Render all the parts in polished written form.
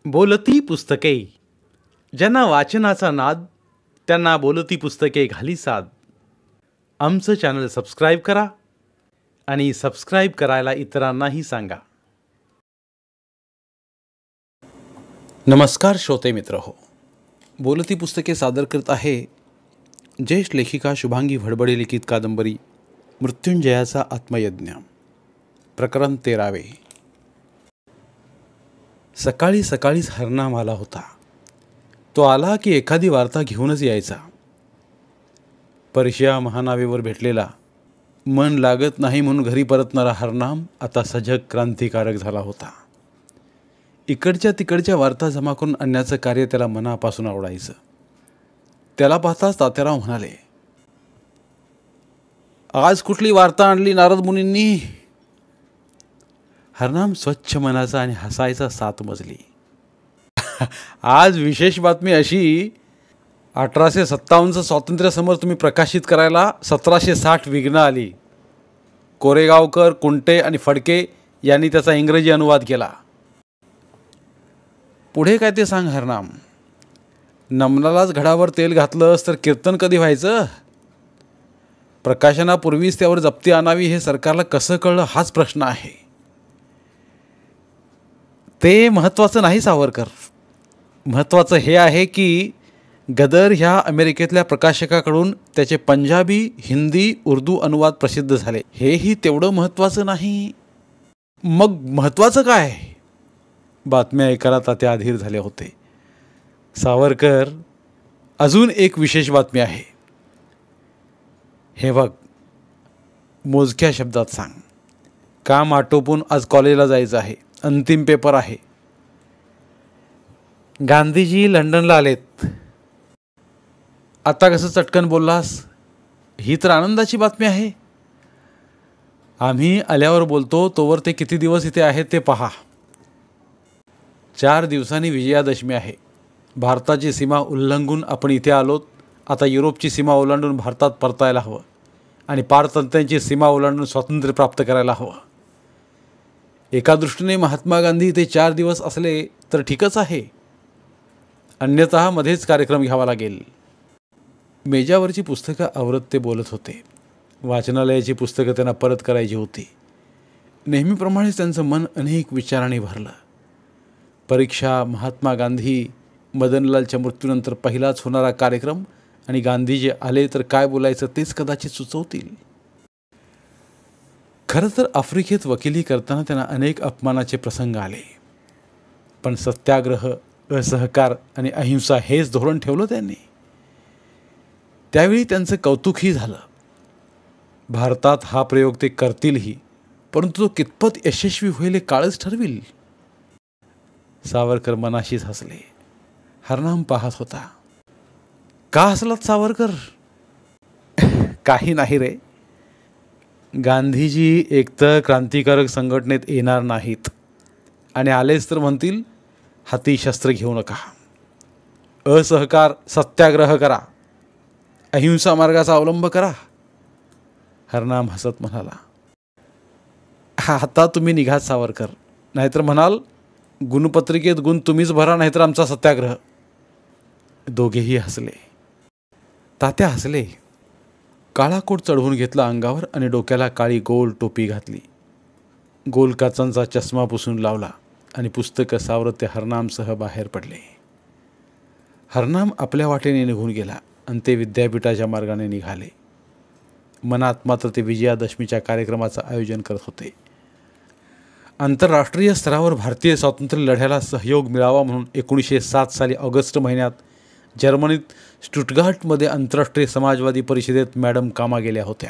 बोलती पुस्तके. ज्यांना वाचनाचा नाद त्यांना बोलती पुस्तके घाली साद. आमचं चॅनल सबस्क्राईब करा आणि सबस्क्राईब करायला इतरांनाही सांगा. नमस्कार श्रोते मित्र हो, बोलती पुस्तके सादर करत आहे ज्येष्ठ लेखिका शुभांगी भडबडे लिखित कादंबरी मृत्युंजयाचा आत्मयज्ञ, प्रकरण 13. सकाळी सकाळीच हरनाम आला होता. तो आला की एखादी वार्ता घेऊनच यायचा. पर्शिया महानावेवर भेटलेला, मन लागत नाही म्हणून घरी परतणारा हरनाम आता सजग क्रांतिकारक झाला होता. इकडच्या तिकडच्या वार्ता जमा करून आणण्याचं कार्य त्याला मनापासून आवडायचं. त्याला पाहताच तात्याराव म्हणाले, आज कुठली वार्ता आणली नारद मुनींनी? हरनाम स्वच्छ मनाचा आणि हसायचा 7 मजली. आज विशेष बातमी अशी, 1857चं स्वातंत्र्य समर तुम्ही प्रकाशित करायला 1760 विघ्न आली. कोरेगावकर, कुंटे आणि फडके यांनी त्याचा इंग्रजी अनुवाद केला. पुढे काय ते सांग हरनाम. नमनालाच घडावर तेल घातलंस तर कीर्तन कधी व्हायचं? प्रकाशनापूर्वीच त्यावर जप्ती आणावी हे सरकारला कसं कळलं हाच प्रश्न आहे. ते महत्त्वाचं नाही सावरकर. महत्त्वाचं हे आहे की गदर ह्या अमेरिकेतल्या प्रकाशकाकडून त्याचे पंजाबी, हिंदी, उर्दू अनुवाद प्रसिद्ध झाले. हेही तेवढं महत्त्वाचं नाही. मग महत्त्वाचं काय? बातम्या ऐकायला तात्या अधीर झाले होते. सावरकर, अजून एक विशेष बातमी आहे. हे बघ, मोजक्या शब्दात सांग. काम आटोपून आज कॉलेजला जायचं आहे. अंतिम पेपर आहे. गांधीजी लंडनला आलेत. आता कसं चटकन बोललास? ही तर आनंदाची बातमी आहे. आम्ही आल्यावर बोलतो, तोवर ते किती दिवस इथे आहेत ते पहा. 4 दिवसांनी विजयादशमी आहे. भारताची सीमा उल्लंघून आपण इथे आलोत. आता युरोपची सीमा ओलांडून भारतात परतायला हवं आणि पारतंत्र्यांची सीमा ओलांडून स्वातंत्र्य प्राप्त करायला हवं. एका दृष्टीने महात्मा गांधी इथे 4 दिवस असले तर ठीकच आहे. अन्यतः मध्येच कार्यक्रम घ्यावा लागेल. मेजावरची पुस्तकं आवरत ते बोलत होते. वाचनालयाची पुस्तकं त्यांना परत करायची होती. नेहमीप्रमाणेच त्यांचं मन अनेक विचारांनी भरलं. परीक्षा, महात्मा गांधी, मदनलालच्या मृत्यूनंतर पहिलाच होणारा कार्यक्रम आणि गांधीजी आले तर काय बोलायचं तेच कदाचित सुचवतील. खरं तर आफ्रिकेत वकिली करताना त्यांना अनेक अपमानाचे प्रसंग आले, पण सत्याग्रह, असहकार आणि अहिंसा हेच धोरण ठेवलं त्यांनी. त्यावेळी त्यांचं कौतुकही झालं. भारतात हा प्रयोग ते करतीलही, परंतु तो कितपत यशस्वी होईल हे काळच ठरविल. सावरकर मनाशीच हसले. हरनाम पाहत होता. का हसलात सावरकर? काही नाही रे. गांधीजी एकतर क्रांतिकारक संघटनेत येणार नाहीत आणि आलेच तर म्हणतील, हाती शस्त्र घेऊ नका, असहकार, सत्याग्रह करा, अहिंसा मार्गाचा अवलंब करा. हरनाम हसत म्हणाला, आता तुम्ही निघात सावरकर, नाहीतर म्हणाल गुणपत्रिकेत गुण तुम्हीच भरा, नाहीतर आमचा सत्याग्रह. दोघेही हसले. तात्या हसले. काळा कोट चढवून घेतला अंगावर आणि डोक्याला काळी गोल टोपी घातली. गोल काचांचा चष्मा पुसून लावला आणि पुस्तकं सावरत ते हरनामसह बाहेर पडले. हरनाम आपल्या वाटेने निघून गेला आणि ते विद्यापीठाच्या मार्गाने निघाले. मनात मात्र ते विजयादशमीच्या कार्यक्रमाचं आयोजन करत होते. आंतरराष्ट्रीय स्तरावर भारतीय स्वातंत्र्य लढ्याला सहयोग मिळावा म्हणून 1907 साली ऑगस्ट महिन्यात जर्मनीत स्टुटगार्टमध्ये आंतरराष्ट्रीय समाजवादी परिषदेत मॅडम कामा गेल्या होत्या.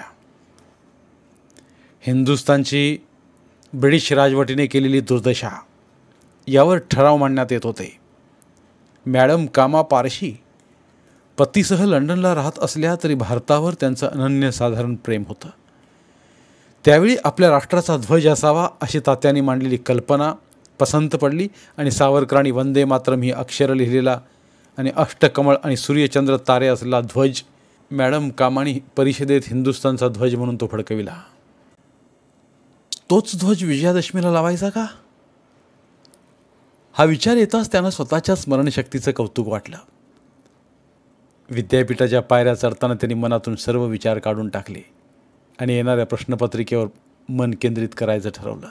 हिंदुस्थानची ब्रिटिश राजवटीने केलेली दुर्दशा यावर ठराव मांडण्यात येत होते. मॅडम कामा पारशी, पतीसह लंडनला राहत असल्या तरी भारतावर त्यांचं अनन्यसाधारण प्रेम होतं. त्यावेळी आपल्या राष्ट्राचा ध्वज असावा अशी तात्यांनी मांडलेली कल्पना पसंत पडली आणि सावरकरांनी वंदे मातरम ही अक्षर लिहिलेला आणि अष्टकमळ आणि सूर्यचंद्र तारे असलेला ध्वज मॅडम कामानी परिषदेत हिंदुस्थानचा ध्वज म्हणून तो फडकविला. तोच ध्वज विजयादशमीला लावायचा का? हा विचार येताच त्यांना स्वतःच्या स्मरणशक्तीचं कौतुक वाटलं. विद्यापीठाच्या पायऱ्या चढताना त्यांनी मनातून सर्व विचार काढून टाकले आणि येणाऱ्या प्रश्नपत्रिकेवर मन केंद्रित करायचं ठरवलं.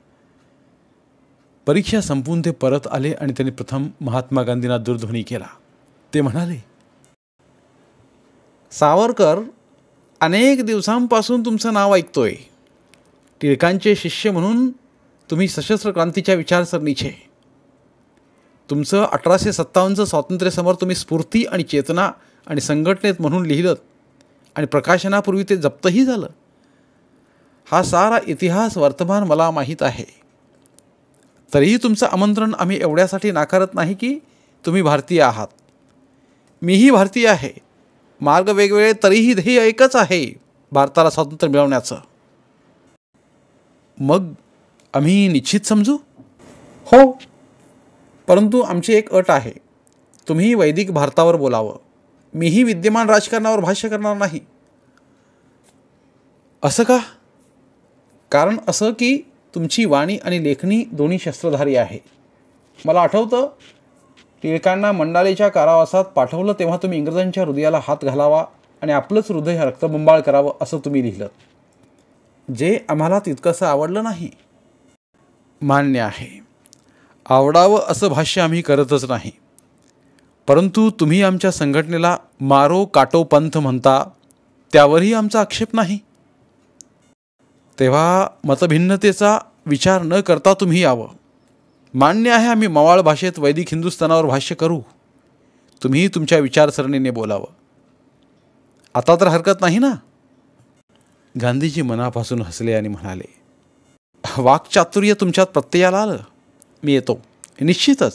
परीक्षा संपून ते परत आले आणि त्यांनी प्रथम महात्मा गांधींना दूरध्वनी केला. ते म्हणाले, सावरकर, अनेक दिवसांपासून तुमचं नाव ऐकतोय. टिळकांचे शिष्य म्हणून तुम्ही सशस्त्र क्रांतीच्या विचारसरणीचे. तुमचं 1857चं स्वातंत्र्यसमर तुम्ही स्फूर्ती आणि चेतना आणि संघटनेत म्हणून लिहिलं आणि प्रकाशनापूर्वी ते जप्तही झालं. हा सारा इतिहास वर्तमान मला माहीत आहे. तरीही तुमचं आमंत्रण आम्ही एवढ्यासाठी नाकारत नाही की तुम्ही भारतीय आहात. मीही भारतीय आहे. मार्ग वेगवेगळे तरीही ध्येय एकच आहे, भारताला स्वातंत्र्य मिळवण्याचं. मग आम्ही निश्चित समजू? हो, परंतु आमची एक अट आहे. तुम्ही वैदिक भारतावर बोलावं. मीही विद्यमान राजकारणावर भाष्य करणार नाही. असं का? कारण असं की तुमची वाणी आणि लेखणी दोन्ही शस्त्रधारी आहे. मला आठवतं, टिळकांना मंडालेच्या कारावासात पाठवलं तेव्हा तुम्ही इंग्रजांच्या हृदयाला हात घालावा आणि आपलंच हृदय रक्तबंबाळ करावं असं तुम्ही लिहिलं, जे आम्हाला तितकंसं आवडलं नाही. मान्य आहे, आवडावं असं भाष्य आम्ही करतच नाही. परंतु तुम्ही आमच्या संघटनेला मारो काटो पंथ म्हणता, त्यावरही आमचा आक्षेप नाही. तेव्हा मतभिन्नतेचा विचार न करता तुम्ही यावं. मान्य आहे, आम्ही मवाळ भाषेत वैदिक हिंदुस्थानावर भाष्य करू. तुम्ही तुमच्या विचारसरणीने बोलावं. आता तर हरकत नाही ना? गांधीजी मनापासून हसले आणि म्हणाले, वाक्चातुर्य तुमच्यात प्रत्ययाला आलं. मी येतो निश्चितच.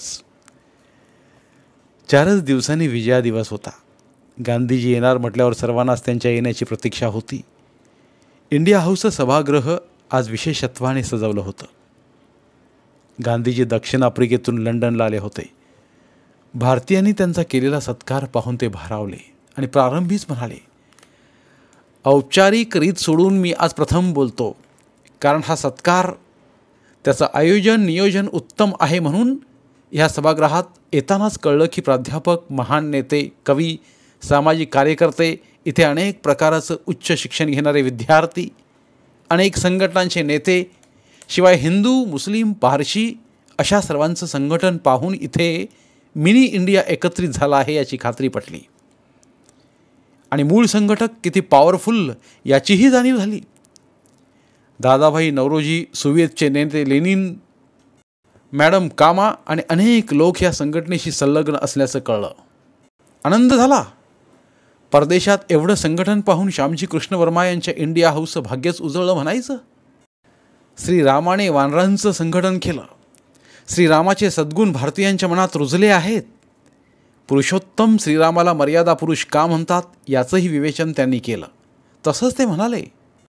4च दिवसांनी विजया दिवस होता. गांधीजी येणार म्हटल्यावर सर्वांनाच त्यांच्या येण्याची प्रतीक्षा होती. इंडिया हाऊसचं सभागृह आज विशेषत्वाने सजवलं होतं. गांधीजी दक्षिण आफ्रिकेतून लंडनला आले होते. भारतीयांनी त्यांचा केलेला सत्कार पाहून ते भारावले आणि प्रारंभीच म्हणाले, औपचारिक रीत सोडून मी आज प्रथम बोलतो, कारण हा सत्कार, त्याचं आयोजन नियोजन उत्तम आहे. म्हणून ह्या सभागृहात येतानाच कळलं की प्राध्यापक, महान नेते, कवी, सामाजिक कार्यकर्ते, इथे अनेक प्रकारचं उच्च शिक्षण घेणारे विद्यार्थी, अनेक संघटनांचे नेते, शिवाय हिंदू, मुस्लिम, पारशी अशा सर्वांचं संघटन पाहून इथे मिनी इंडिया एकत्रित झाला आहे याची खात्री पटली. आणि मूळ संघटक किती पॉवरफुल याचीही जाणीव झाली. दादाभाई नौरोजी, सोव्हिएतचे नेते लेनिन, मॅडम कामा आणि अनेक लोक या संघटनेशी संलग्न असल्याचं कळलं. आनंद झाला. परदेशात एवढं संघटन पाहून श्यामजी कृष्ण वर्मा यांच्या इंडिया हाऊसचं भाग्यच उजळलं म्हणायचं. श्रीरामाने वानरांचं संघटन केलं. श्रीरामाचे सद्गुण भारतीयांच्या मनात रुजले आहेत. पुरुषोत्तम श्रीरामाला मर्यादा पुरुष का म्हणतात याचंही विवेचन त्यांनी केलं. तसंच ते म्हणाले,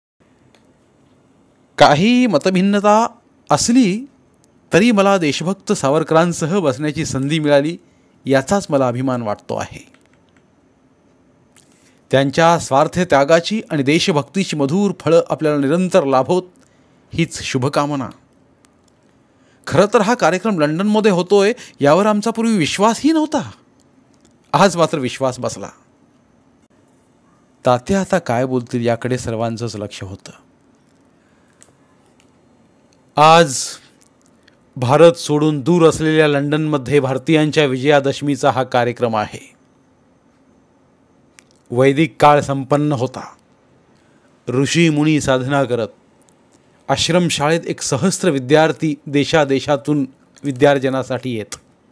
काही मतभिन्नता असली तरी मला देशभक्त सावरकरांसह बसण्याची संधी मिळाली याचाच मला अभिमान वाटतो आहे. त्यांच्या स्वार्थ त्यागाची आणि देशभक्तीची मधुर फळं आपल्याला निरंतर लाभोत हीच शुभकामना. खरं तर हा कार्यक्रम लंडनमध्ये होतोय यावर आमचा पूर्वी विश्वासही नव्हता. आज मात्र विश्वास बसला. तात्या आता काय बोलतील याकडे सर्वांचंच लक्ष होतं. आज भारत सोडून दूर असलेल्या लंडनमध्ये भारतीयांच्या विजयादशमीचा हा कार्यक्रम आहे. वैदिक काळ संपन्न होता. ऋषी मुनी साधना करत आश्रमशाळेत एक सहस्त्र विद्यार्थी देशादेशातून विद्यार्जनासाठी येत.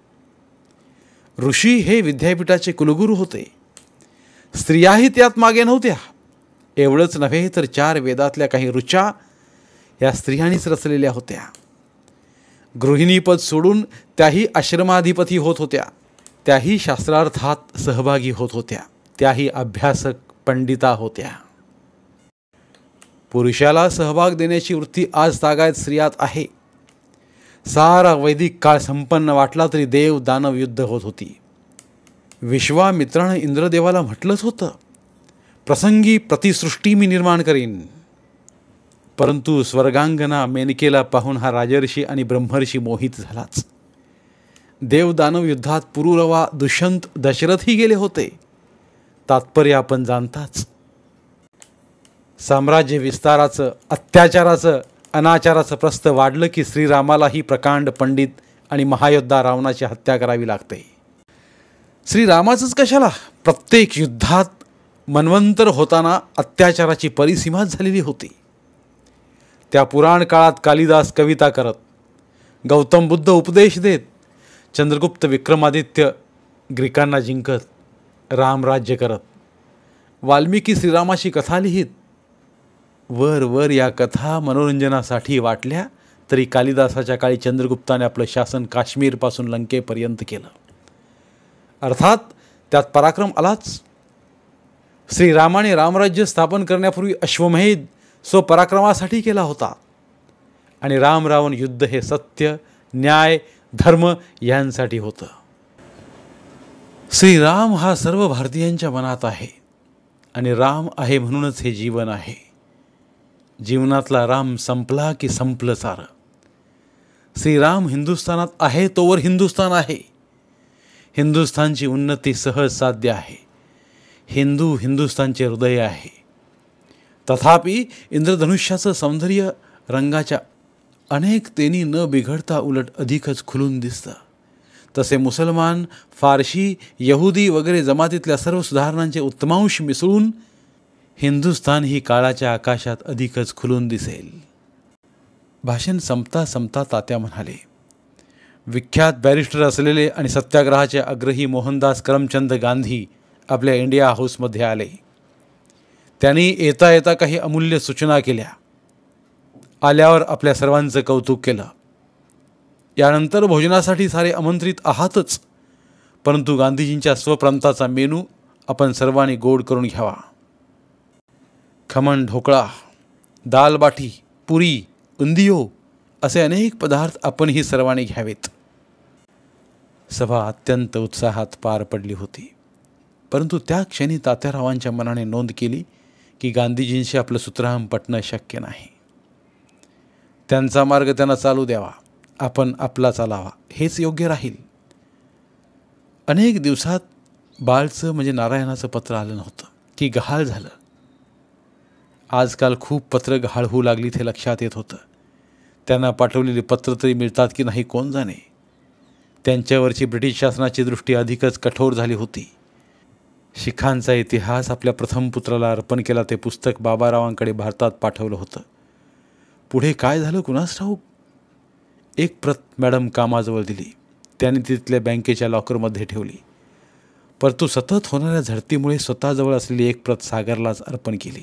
ऋषी हे विद्यापीठाचे कुलगुरू होते. स्त्रियाही त्यात मागे नव्हत्या. एवढंच नव्हे तर 4 वेदातल्या काही ऋचा या स्त्रियांनीच रचलेल्या होत्या. गृहिणीपद सोडून त्याही आश्रमाधिपती होत होत्या. त्याही शास्त्रार्थात सहभागी होत होत्या. त्याही अभ्यासक पंडिता होत्या. पुरुषाला सहभाग देण्याची वृत्ती आज तागायत स्त्रियात आहे. सारा वैदिक काळ संपन्न वाटला तरी देव दानव युद्ध होत होती. विश्वामित्रानं इंद्रदेवाला म्हटलंच होतं, प्रसंगी प्रतिसृष्टी मी निर्माण करीन. परंतु स्वर्गांगना मेनकेला पाहून हा राजर्षी आणि ब्रह्मर्षी मोहित झालाच. देवदानव युद्धात पुरुरवा दुष्यंत दशरथही गेले होते. तात्पर्य आपण जाणताच. साम्राज्य विस्ताराचं, अत्याचाराचं, अनाचाराचं प्रस्थ वाढलं की श्रीरामालाही प्रकांड पंडित आणि महायोद्धा रावणाची हत्या करावी लागते. श्रीरामाचंच कशाला, प्रत्येक युद्धात मन्वंतर होताना अत्याचाराची परिसीमाच झालेली होती. त्या पुराण काळात कालिदास कविता करत, गौतम बुद्ध उपदेश देत, चंद्रगुप्त विक्रमादित्य ग्रीकांना जिंकत, रामराज्य करत, वाल्मिकी श्रीरामाची कथा लिहित, वर या कथा मनोरंजनासाठी वाटल्या तरी कालिदासाच्या काळी चंद्रगुप्ताने आपलं शासन काश्मीरपासून लंकेपर्यंत केलं. अर्थात त्यात पराक्रम आलाच. श्रीरामाने रामराज्य स्थापन करण्यापूर्वी अश्वमेध स्वपराक्रमासाठी केला होता. आणि राम रावण युद्ध हे सत्य, न्याय, धर्म यांसाठी होतं. श्रीराम हा सर्व भारतीयांच्या मनात आहे आणि राम आहे म्हणूनच हे जीवन आहे. जीवनातला राम संपला की संपलं सारं. श्रीराम हिंदुस्थानात आहे तोवर हिंदुस्थान आहे. हिंदुस्थानची उन्नती सहज साध्य आहे. हिंदू हिंदुस्थानचे हृदय आहे. तथापि इंद्रधनुष्याचं सौंदर्य रंगाच्या अनेकतेनी न बिघडता उलट अधिकच खुलून दिसतं. तसे मुसलमान, फारशी, यहुदी वगैरे जमातीतल्या सर्व सुधारणांचे उत्तमांश मिसळून हिंदुस्थान ही काळाच्या आकाशात अधिकच खुलून दिसेल. भाषण संपता संपता तात्या म्हणाले, विख्यात बॅरिस्टर असलेले आणि सत्याग्रहाचे आग्रही मोहनदास करमचंद गांधी आपल्या इंडिया हाऊसमध्ये आले. त्यांनी येता येता काही अमूल्य सूचना केल्या. आल्यावर आपल्या सर्वांचं कौतुक केलं. यानंतर भोजनासाठी सारे आमंत्रित आहातच, परंतु गांधीजींच्या स्वप्रांताचा मेनू आपण सर्वांनी गोड करून घ्यावा. खमण, ढोकळा, दाल बाटी, पुरी, उंदियो असे अनेक पदार्थ आपणही सर्वांनी घ्यावेत. सभा अत्यंत उत्साहात पार पडली होती. परंतु त्या क्षणी तात्यारावांच्या मनाने नोंद केली की गांधीजींशी आपलं सुतराम पटणं शक्य नाही. त्यांचा मार्ग त्यांना चालू द्यावा, आपण आपला चालावा, हेच योग्य राहील. अनेक दिवसात बाळचं म्हणजे नारायणाचं पत्र आलं नव्हतं की गहाळ झालं. आजकाल खूप पत्र गहाळ होऊ लागली ते लक्षात येत होतं. त्यांना पाठवलेली पत्र तरी मिळतात की नाही कोण जाणे. त्यांच्यावरची ब्रिटिश शासनाची दृष्टी अधिकच कठोर झाली होती. शिखांचा इतिहास आपल्या प्रथम पुत्राला अर्पण केला ते पुस्तक बाबारावांकडे भारतात पाठवलं होतं. पुढे काय झालं कुणास ठाऊक. एक प्रत मॅडम कामाजवळ दिली. त्यांनी तिथल्या बँकेच्या लॉकरमध्ये ठेवली. परंतु सतत होणाऱ्या झडतीमुळे स्वतःजवळ असलेली एक प्रत सागरलाच अर्पण केली.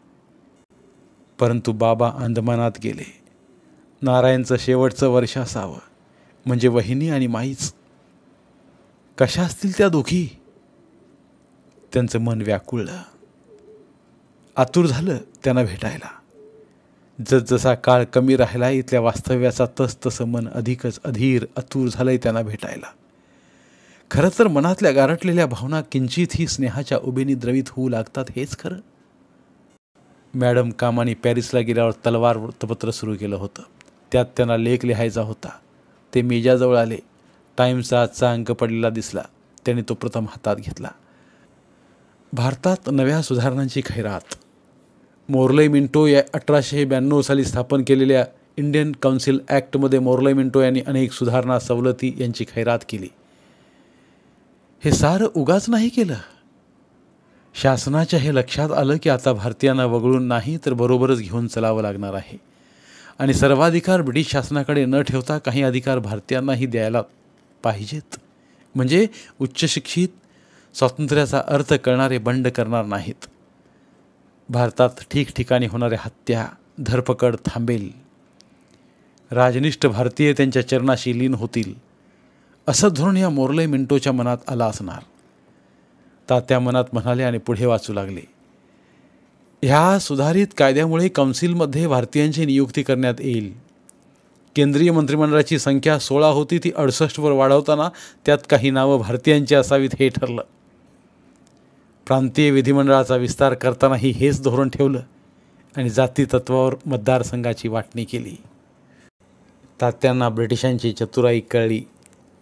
परंतु बाबा अंदमानात गेले. नारायणचं शेवटचं वर्ष असावं, म्हणजे वहिनी आणि माईच. कशा असतील त्या दोघी. त्यांचं मन व्याकुळलं. आतुर झालं त्यांना भेटायला. जसजसा काळ कमी राहिला इथल्या वास्तव्याचा तसतसं मन अधिकच अधीर आतुर झालंय त्यांना भेटायला. खरं तर मनातल्या गारटलेल्या भावना किंचितही स्नेहाच्या उभेनी द्रवित होऊ लागतात हेच खरं. मॅडम कामाने पॅरिसला गेल्यावर तलवार वृत्तपत्र सुरू केलं होतं. त्यात त्यांना लेख लिहायचा होता. ते मेजाजवळ आले. टाईम्सचा आजचा अंक पडलेला दिसला. त्यांनी तो प्रथम हातात घेतला. भारतात नव्या सुधारणांची खैरात. मोर्ले मिंटो या 1892 साली स्थापन केलेल्या इंडियन काउन्सिल ॲक्टमध्ये मोर्ले मिंटो यांनी अनेक सुधारणा सवलती यांची खैरात केली. हे सारं उगाच नाही केलं. शासनाच्या हे लक्षात आलं की आता भारतीयांना वगळून नाही तर बरोबरच घेऊन चालावं लागणार आहे आणि सर्वाधिकार ब्रिटिश शासनाकडे न ठेवता काही अधिकार भारतीयांनाही द्यायला पाहिजेत. म्हणजे उच्चशिक्षित, स्वातंत्र्याचा अर्थ कळणारे बंड करणार नाहीत. भारतात ठिकठिकाणी होणाऱ्या हत्या, धरपकड थांबेल. राजनिष्ठ भारतीय त्यांच्या चरणाशी लीन होतील असं धोरण या मोर्ले मिंटोच्या मनात आलं असणार. तात्या मनात म्हणाले आणि पुढे वाचू लागले. ह्या सुधारित कायद्यामुळे काउन्सिलमध्ये भारतीयांची नियुक्ती करण्यात येईल. केंद्रीय मंत्रिमंडळाची संख्या 16 होती, ती 68वर वाढवताना त्यात काही नावं भारतीयांची असावीत हे ठरलं. प्रांतीय विधिमंडळाचा विस्तार करतानाही हेच धोरण ठेवलं आणि जाती तत्वावर मतदारसंघाची वाटणी केली. तात्यांना ब्रिटिशांची चतुराई कळली.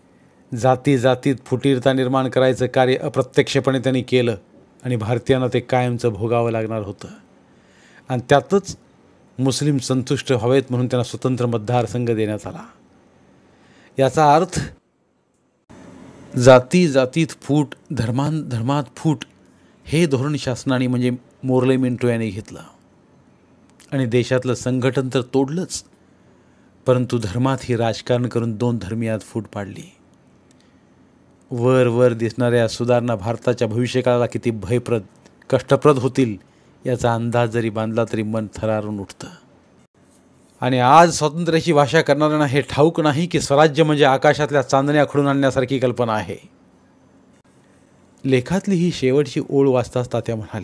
जाती जातीत फुटीरता निर्माण करायचं कार्य अप्रत्यक्षपणे त्यांनी केलं आणि भारतीयांना ते कायमचं भोगावं लागणार होतं. आणि त्यातच मुस्लिम संतुष्ट व्हावेत म्हणून त्यांना स्वतंत्र मतदारसंघ देण्यात आला. याचा अर्थ जाती जातीत फूट, धर्मात फूट हे धोरण शासनाने म्हणजे मोर्ले मिंटो यांनी घेतलं आणि देशातलं संघटन तर तोडलंच, परंतु धर्मातही राजकारण करून 2 धर्मीयात फूट पाडली. वर वर दिसणाऱ्या सुधारणा भारताच्या भविष्यकाळाला किती भयप्रद, कष्टप्रद होतील याचा अंदाज जरी बांधला तरी मन थरारून उठतं. आणि आज स्वातंत्र्याची भाषा करणाऱ्यांना हे ठाऊक नाही की स्वराज्य म्हणजे आकाशातल्या चांदण्या खडून आणण्यासारखी कल्पना आहे. लेखातली ही शेवटची ओळ वाचताच तात्या म्हणाले,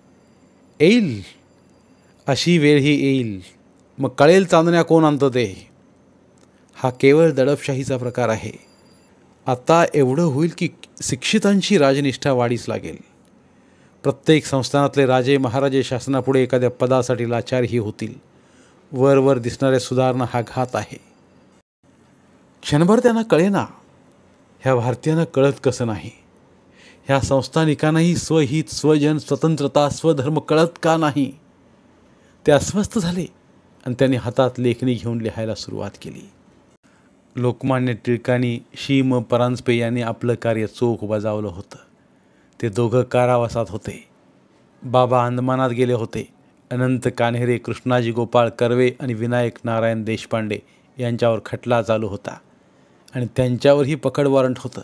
येईल अशी वेळ ही येईल, मग कळेल चांदण्या कोण आणतं ते. हा केवळ दडपशाहीचा प्रकार आहे. आता एवढं होईल की शिक्षितांची राजनिष्ठा वाढीस लागेल. प्रत्येक संस्थानातले राजे महाराजे शासनापुढे एखाद्या पदासाठी लाचारही होतील. वर वर दिसणाऱ्या सुधारणा हा घात आहे. क्षणभर त्यांना कळेना, ह्या भारतीयांना कळत कसं नाही. ह्या संस्थानिकांनाही स्वहित, स्वजन, स्वतंत्रता, स्वधर्म कळत का नाही. ते अस्वस्थ झाले आणि त्यांनी हातात लेखणी घेऊन लिहायला सुरुवात केली. लोकमान्य टिळकांनी शी.म. परांजपे यांनी आपलं कार्य चोख बजावलं होतं. ते दोघं कारावासात होते. बाबा अंदमानात गेले होते. अनंत कान्हेरे, कृष्णाजी गोपाळ कर्वे आणि विनायक नारायण देशपांडे यांच्यावर खटला चालू होता आणि त्यांच्यावरही पकड वॉरंट होतं.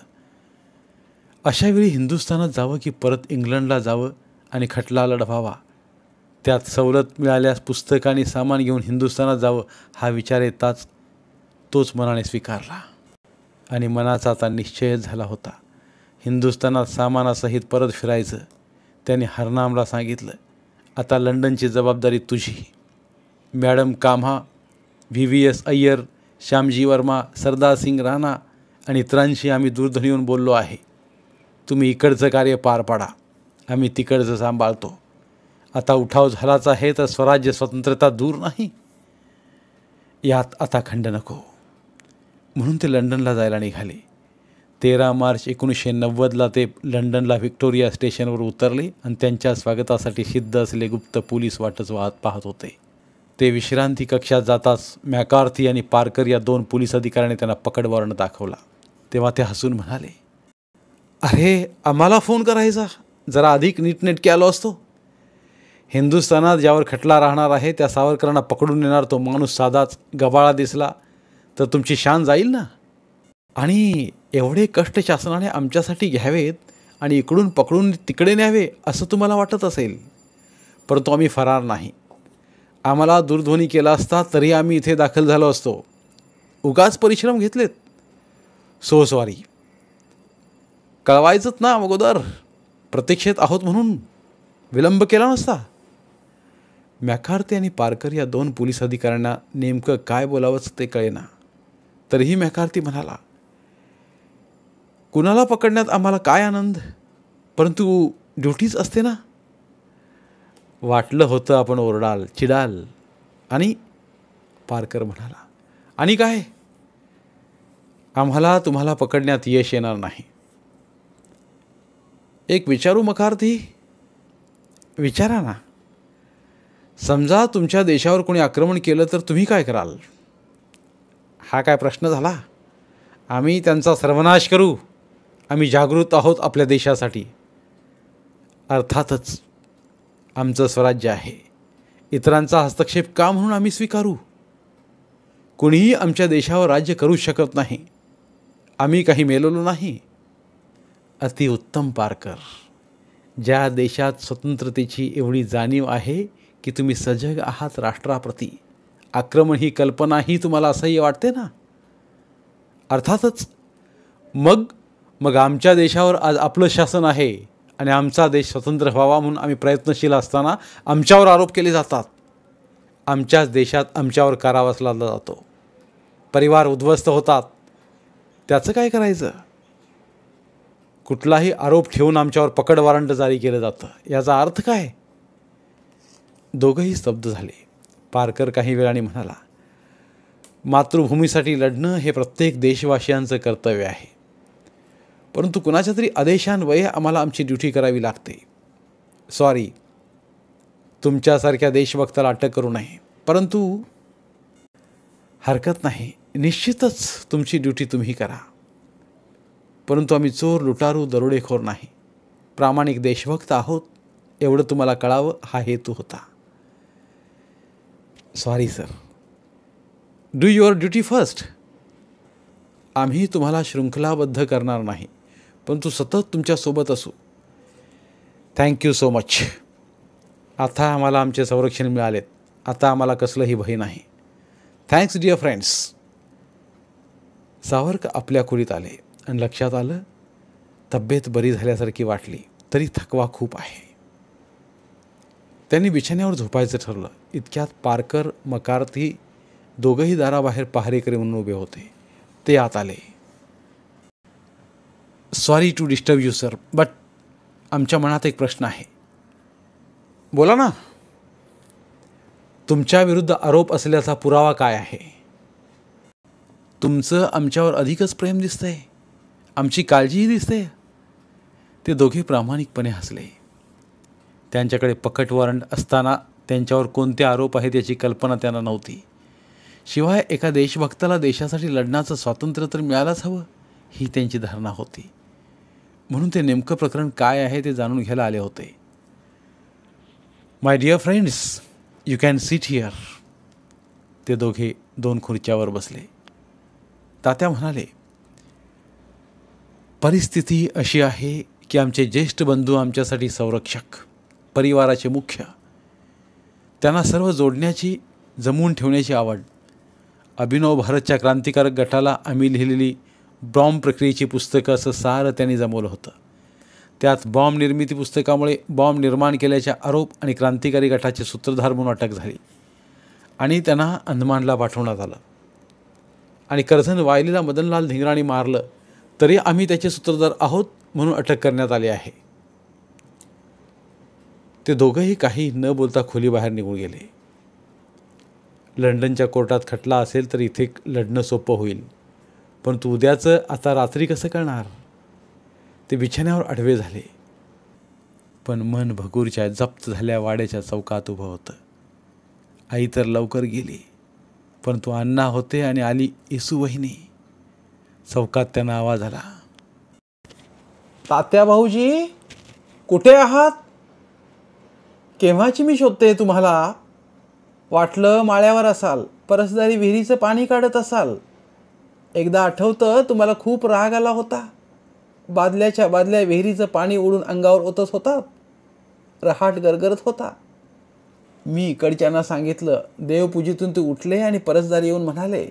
अशावेळी हिंदुस्थानात जावं की परत इंग्लंडला जावं आणि खटला लढवावा. त्यात सवलत मिळाल्यास पुस्तक आणि सामान घेऊन हिंदुस्थानात जावं हा विचार येताच तोच मनाने स्वीकारला आणि मनाचा आता निश्चयच झाला होता. हिंदुस्थानात सामानासहित परत फिरायचं. त्याने हरनामला सांगितलं, आता लंडनची जबाबदारी तुझी. मॅडम काम्हा, VVS अय्यर, श्यामजी वर्मा, सरदार सिंग राणा आणि इतरांशी आम्ही दूरध्वनीवरून बोललो आहे. तुम्ही इकडचं कार्य पार पाडा, आम्ही तिकडचं सांभाळतो. आता उठाव झालाच आहे तर स्वराज्य स्वतंत्रता दूर नाही. यात आता खंड नको. म्हणून ते लंडनला जायला निघाले. 13 मार्च 1990ला ते लंडनला व्हिक्टोरिया स्टेशनवर उतरले आणि त्यांच्या स्वागतासाठी सिद्ध असलेले गुप्त पोलीस वाटच पाहत होते. ते विश्रांती कक्षात जाताच मॅकार्थी आणि पारकर या 2 पोलीस अधिकाऱ्यांनी त्यांना पकड वॉरंट दाखवला. तेव्हा ते हसून म्हणाले, अरे आम्हाला फोन करायचा, जरा अधिक नीटनेटके आलो असतो. हिंदुस्थानात ज्यावर खटला राहणार आहे त्या सावरकरांना पकडून नेणार तो माणूस साधाच गबाळा दिसला तर तुमची शान जाईल ना. आणि एवढे कष्ट शासनाने आमच्यासाठी घ्यावेत आणि इकडून पकडून तिकडे न्यावे असं तुम्हाला वाटत असेल, परंतु आम्ही फरार नाही. आम्हाला दूरध्वनी केला असता तरी आम्ही इथे दाखल झालो असतो. उगाच परिश्रम घेतलेत. सॉरी, कळवायचंच ना अगोदर, प्रतीक्षेत आहोत म्हणून विलंब केला नसता. मॅकार्थी आणि पारकर या 2 पोलीस अधिकाऱ्यांना नेमकं काय बोलावंच ते कळेना. तरीही मॅकार्थी म्हणाला, कुणाला पकडण्यात आम्हाला काय आनंद, परंतु ड्युटीच असते ना. वाटलं होतं आपण ओरडाल, चिडाल. आणि पारकर म्हणाला, आणि काय, आम्हाला तुम्हाला पकडण्यात यश येणार नाही. एक विचारू मकार्थी, विचारा ना. समजा तुमच्या देशावर कोणी आक्रमण केलं तर तुम्ही काय कराल. हा काय प्रश्न झाला. आम्ही त्यांचा सर्वनाश करू. आम्ही जागृत आहोत आपल्या देशासाठी. अर्थातच आमचं स्वराज्य आहे. इतरांचा हस्तक्षेप का म्हणून आम्ही स्वीकारू. कुणीही आमच्या देशावर राज्य करू शकत नाही. आम्ही काही मेलेलो नाही. अतिउत्तम पारकर. ज्या देशात स्वतंत्रतेची एवढी जाणीव आहे की तुम्ही सजग आहात राष्ट्राप्रती, आक्रमण ही कल्पना ही तुम्हाला असह्य वाटते ना. अर्थातच मग आमच्या देशावर आज आपलं शासन आहे आणि आमचा देश स्वतंत्र व्हावा म्हणून आम्ही प्रयत्नशील असताना आमच्यावर आरोप केले जातात. आमच्याच देशात आमच्यावर कारावास लादला जातो. परिवार उद्ध्वस्त होतात. त्याचं काय करायचं. कुठलाही आरोप ठेवून आमच्यावर पकड वॉरंट जारी केलं जातं. याचा अर्थ काय. दोघंही स्तब्ध झाले. पारकर काही वेळाने म्हणाला, मातृभूमीसाठी लढणं हे प्रत्येक देशवासियांचं कर्तव्य आहे. परंतु कुणाच्या तरी आदेशान्वये आम्हाला आमची ड्युटी करावी लागते. सॉरी, तुमच्यासारख्या देशभक्ताला अटक करू नये, परंतु हरकत नाही, निश्चितच तुमची ड्युटी तुम्ही करा. परंतु आम्ही चोर, लुटारू, दरोडेखोर नाही, प्रामाणिक देशभक्त आहोत, एवढं तुम्हाला कळावं हा हेतू होता. Sorry sir, do your duty first. आम्ही तुम्हाला शृंखलाबद्ध करणार नाही, परंतु सतत तुमच्यासोबत असू. Thank you so much. आता आम्हाला आमचे संरक्षण मिळालेत. आता आम्हाला कसलंही भय नाही. Thanks dear friends. सावरकर आपल्या खोलीत आले आणि लक्षात आलं तब्येत बरी झाल्यासारखी वाटली, तरी थकवा खूप आहे. त्यांनी बिछाण्यावर झोपायचं ठरलं. इतक्यात पार्कर, मकार्थी दोघंही दाराबाहेर पहारेकरी म्हणून उभे होते. ते आत आले. Sorry to disturb you sir, but आमच्या मनात एक प्रश्न आहे. बोला ना. तुमच्या विरुद्ध आरोप असल्याचा पुरावा काय आहे? तुमचं आमच्यावर अधिकच प्रेम दिसतंय, आमची काळजीही दिसते. ते दोघे प्रामाणिकपणे हसले. त्यांच्याकडे पकड वॉरंट असताना त्यांच्यावर कोणते आरोप आहेत याची कल्पना त्यांना नव्हती. शिवाय एका देशभक्ताला देशासाठी लढण्याचं स्वातंत्र्य तर मिळायलाच हवं, ही त्यांची धारणा होती. म्हणून ते नेमकं प्रकरण काय आहे ते जाणून घ्यायला आले होते. My dear friends, you can sit here. ते दोघे 2 खुर्च्यावर बसले. तात्या म्हणाले, परिस्थिती अशी आहे की आमचे ज्येष्ठ बंधू आमच्यासाठी संरक्षक, परिवाराचे मुख्य. त्यांना सर्व जोडण्याची, जमवून ठेवण्याची आवड. अभिनव भारतच्या क्रांतिकारक गटाला आम्ही लिहिलेली बॉम्ब प्रक्रियेची पुस्तकं असं सारं त्यांनी जमवलं होतं. त्यात बॉम्ब निर्मिती पुस्तकामुळे बॉम्ब निर्माण केल्याच्या आरोप आणि क्रांतिकारी गटाचे सूत्रधार म्हणून अटक झाली आणि त्यांना अंदमानला पाठवण्यात आलं. आणि कर्झन वायलीला मदनलाल धिंगराणी मारलं तरी आम्ही त्याचे सूत्रधार आहोत म्हणून अटक करण्यात आली आहे. ते दोघंही काही न बोलता खोलीबाहेर निघून गेले. लंडनच्या कोर्टात खटला असेल तर इथे लढणं सोपं होईल, परंतु उद्याचं आता रात्री कसं करणार? ते बिछाण्यावर आडवे झाले, पण मन भगूरच्या जप्त झाल्या वाड्याच्या चौकात उभं होतं. आई तर लवकर गेली, परंतु अण्णा होते आणि आली येसू वहिनी. चौकात त्यांना आवाज आला, तात्या भाऊजी कुठे आहात? केव्हाची मी शोधते तुम्हाला. वाटलं माळ्यावर असाल, परसदारी विहिरीचं पाणी काढत असाल. एकदा आठवतं तुम्हाला खूप राग आला होता. बादल्याच्या बादल्या विहिरीचं पाणी उडून अंगावर ओतत होता. रहाट गरगरत होता. मी इकडच्यांना सांगितलं. देवपूजेतून ते उठले आणि परसदारी येऊन म्हणाले,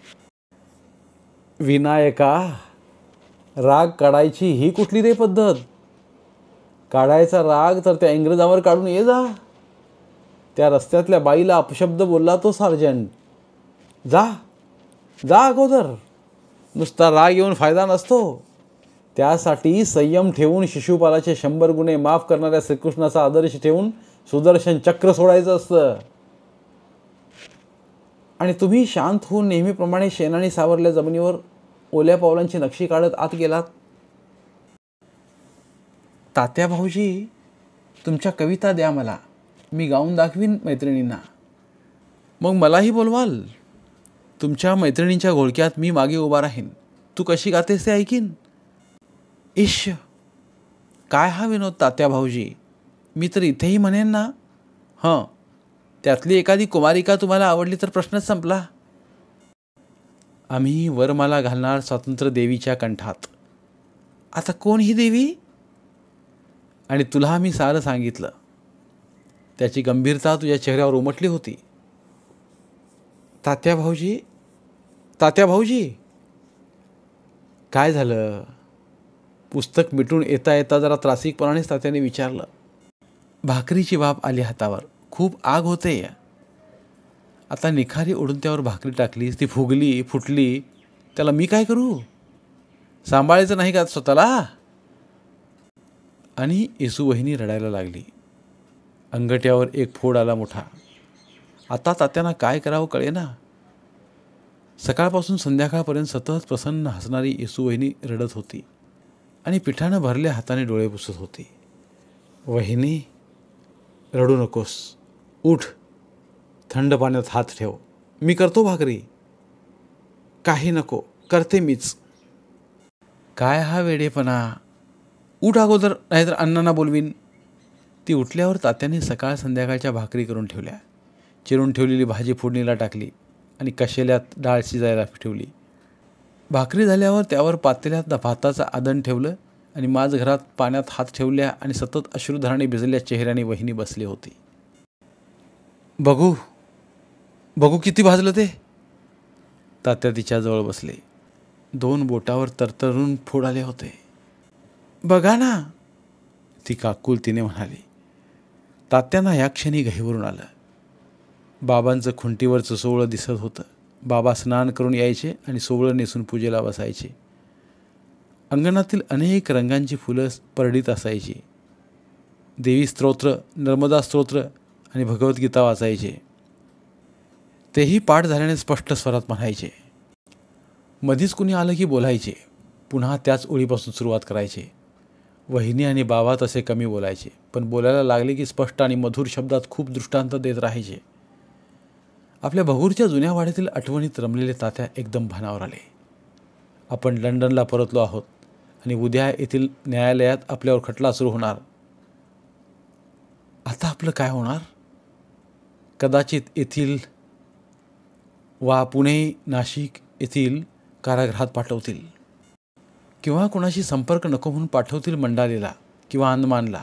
विनायका, राग काढायची ही कुठली रे पद्धत? काढायचा राग तर त्या इंग्रजावर काढून ये जा. त्या रस्त्यातल्या बाईला अपशब्द बोलला तो सार्जंट. जा जा अगोदर. नुसता राग येऊन फायदा नसतो. त्यासाठी संयम ठेवून शिशुपालाचे 100 गुन्हे माफ करणाऱ्या श्रीकृष्णाचा आदर्श ठेवून सुदर्शन चक्र सोडायचं असतं. आणि तुम्ही शांत होऊन नेहमीप्रमाणे शेणाने सावरल्या जमिनीवर ओल्या पावलांची नक्षी काढत आत गेलात. तात्या भाऊजी, तुमच्या कविता द्या मला, मी गाऊन दाखवीन मैत्रिणींना. मग मलाही बोलवाल. तुमच्या मैत्रिणींच्या घोळक्यात मी मागे उभा राहीन. तू कशी गातेस ते ऐकीन. इश्य, काय हा विनोद तात्या भाऊजी. मी तर इथेही म्हणेन ना. हं, त्यातली एखादी कुमारिका तुम्हाला आवडली तर प्रश्नच संपला. आम्ही वरमाला घालणार स्वातंत्र्य देवीच्या कंठात. आता कोण ही देवी? आणि तुला आम्ही सारं सांगितलं. त्याची गंभीरता तुझ्या चेहऱ्यावर उमटली होती. तात्या भाऊजी, तात्या भाऊजी, काय झालं? पुस्तक मिटून येता येता जरा त्रासिकपणानेच तात्याने विचारलं. भाकरीची वाफ आली हातावर. खूप आग होते. आता निखारी ओढून त्यावर भाकरी टाकलीस, ती फुगली, फुटली, त्याला मी काय करू? सांभाळायचं नाही का स्वतःला? आणि येसू वहिनी रडायला लागली. अंगठ्यावर एक फोड आला मोठा. आता तात्यांना काय करावं कळेना. सकाळपासून संध्याकाळपर्यंत सतत प्रसन्न हसणारी येसू वहिनी रडत होती. आणि पिठानं भरल्या हाताने डोळे पुसत होती. वहिनी, रडू नकोस, उठ, थंड पाण्यात हात ठेव, मी करतो भाकरी. काही नको, करते मीच. काय हा वेडेपणा, उठ अगोदर, नाहीतर अण्णांना बोलवीन. ती उठल्यावर तात्याने सकाळ संध्याकाळच्या भाकरी करून ठेवल्या. चिरून ठेवलेली भाजी फोडणीला टाकली आणि कशेल्यात डाळ शिजायला ठेवली. भाकरी झाल्यावर त्यावर पातेल्यात भाताचं आदण ठेवलं आणि माझ घरात पाण्यात हात ठेवल्या आणि सतत अश्रुधाराने भिजलेल्या चेहऱ्याने वहिनी बसली होती. बघू बघू किती भाजलं ते. तात्या तिच्याजवळ बसले. 2 बोटावर तरतरून फोड आले होते. बघा ना, ती काकुलतीने म्हणाली. तात्यांना या क्षणी घहीवरून आलं. बाबांचं खुंटीवरचं सोवळं दिसत होतं. बाबा स्नान करून यायचे आणि सोवळं नेसून पूजेला बसायचे. अंगणातील अनेक रंगांची फुलं परडीत असायची. देवी स्तोत्र, नर्मदा स्तोत्र आणि भगवद्गीता वाचायचे. तेही पाठ झाल्याने स्पष्ट स्वरात म्हणायचे. मधीच कुणी आलं की बोलायचे. पुन्हा त्याच ओळीपासून सुरुवात करायचे. वहिनी आणि बाबा तसे कमी बोलायचे, पण बोलायला लागले की स्पष्ट आणि मधुर शब्दात खूप दृष्टांत देत राहायचे. आपल्या भगूरच्या जुन्या वाड्यातील आठवणीत रमलेले तात्या एकदम भानावर आले. आपण लंडनला परतलो आहोत आणि उद्या येथील न्यायालयात आपल्यावर खटला सुरू होणार. आता आपलं काय होणार? कदाचित येथील वा पुणे, नाशिक येथील कारागृहात पाठवतील, किंवा कोणाशी संपर्क नको म्हणून पाठवतील मंडालेला किंवा अंदमानला.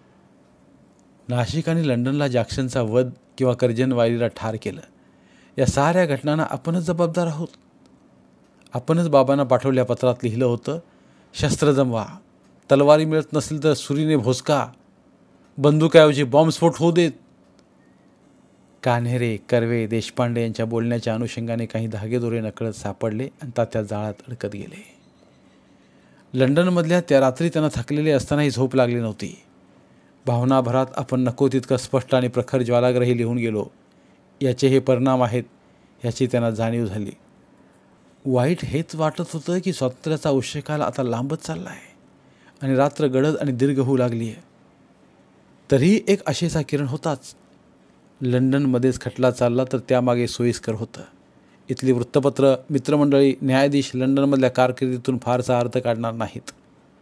नाशिक आणि लंडनला जॅक्सनचा वध किंवा कर्जनवालीला ठार केलं, या साऱ्या घटनांना आपणच जबाबदार आहोत. आपणच बाबांना पाठवल्या पत्रात लिहिलं होतं, शस्त्र जमवा, तलवारी मिळत नसेल तर सुरीने भोसका, बंदुकाऐवजी बॉम्बस्फोट होऊ देत. कान्हेरे, कर्वे, देशपांडे यांच्या बोलण्याच्या अनुषंगाने काही धागेदोरे नकळत सापडले आणि तात्या जाळात अडकत गेले. लंडनमधल्या त्या रात्री त्यांना थकलेले असतानाही झोप लागली नव्हती. भावनाभरात आपण नको तितकं स्पष्ट आणि प्रखर ज्वालाग्रही लिहून गेलो, याचे हे परिणाम आहेत याची त्यांना जाणीव झाली. वाईट हेच वाटत होतं की स्वातंत्र्याचा उष्यकाल आता लांबत चालला आहे आणि रात्र गडद आणि दीर्घ होऊ लागली आहे. तरीही एक आशेचा किरण होताच. लंडनमध्येच खटला चालला तर त्यामागे सोयीस्कर होतं. इथली वृत्तपत्र, मित्रमंडळी, न्यायाधीश लंडनमधल्या कारकिर्दीतून फारसा अर्थ काढणार नाहीत.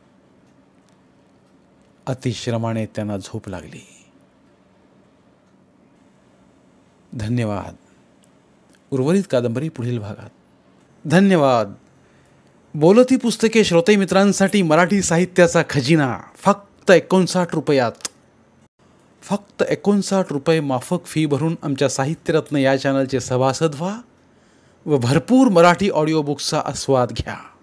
अतिश्रमाने त्यांना झोप लागली. धन्यवाद. उर्वरित कादंबरी पुढील भागात. धन्यवाद. बोलती पुस्तके श्रोते मित्रांसाठी मराठी साहित्याचा खजिना फक्त 59 रुपयात. फक्त 59 रुपये माफक फी भरून आमच्या साहित्यरत्न या चॅनलचे सभासद व्हा व भरपूर मराठी ऑडिओ बुक्सचा आस्वाद घ्या.